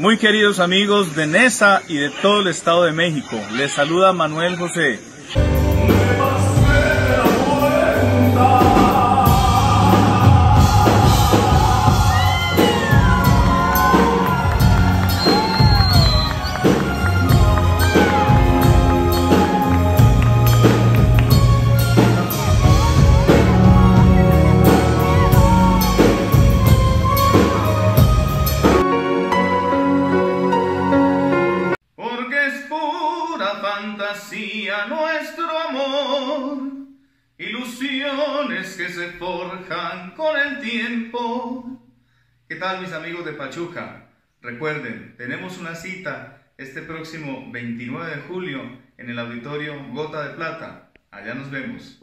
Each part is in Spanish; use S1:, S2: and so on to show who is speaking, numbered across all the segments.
S1: Muy queridos amigos de Nesa y de todo el Estado de México, les saluda Manuel José.
S2: Fantasía nuestro amor, ilusiones que se forjan con el tiempo. ¿Qué tal, mis amigos de Pachuca? Recuerden, tenemos una cita este próximo 29 de julio en el auditorio Gota de Plata. Allá nos vemos.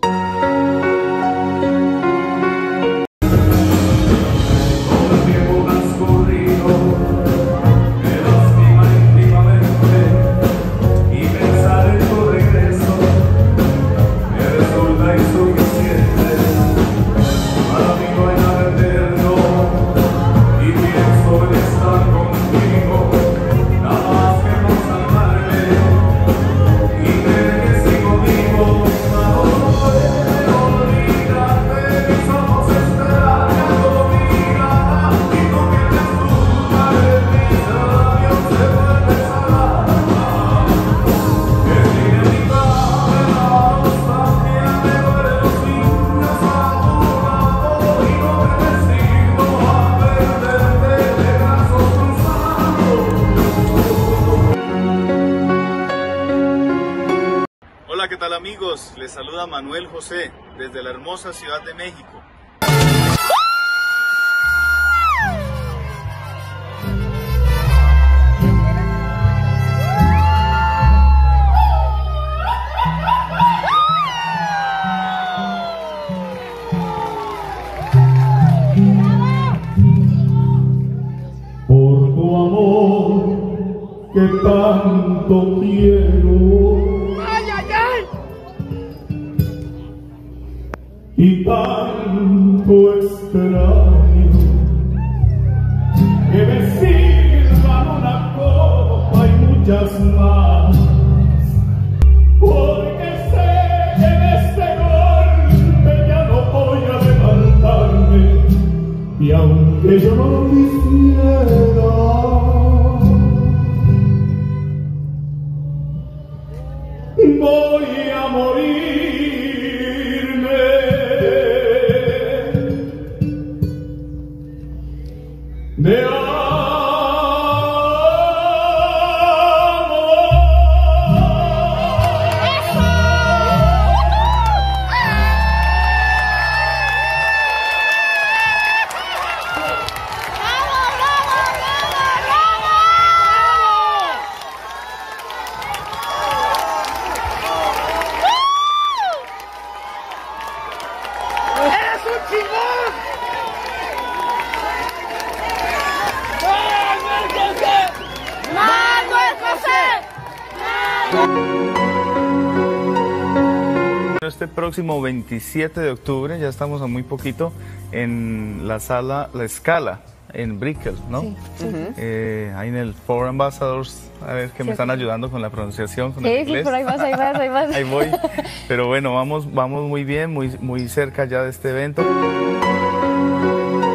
S1: Hola, ¿qué tal amigos? Les saluda Manuel José desde la hermosa Ciudad de México.
S3: Por tu amor que tanto quiero y tanto extraño, que me sirvan una copa y muchas más, porque sé que en este golpe ya no voy a levantarme, y aunque yo no lo quisiera, voy a morir. De amor.
S4: ¡Eres un chingón!
S1: Este próximo 27 de octubre, ya estamos a muy poquito, en la sala La Scala, en Brickell, ¿no? Sí, sí. Ahí en el Four Ambassadors, a ver que me están ayudando con la pronunciación, con el inglés.
S5: Sí, por ahí vas.
S1: Ahí voy, pero bueno, vamos muy bien, muy cerca ya de este evento.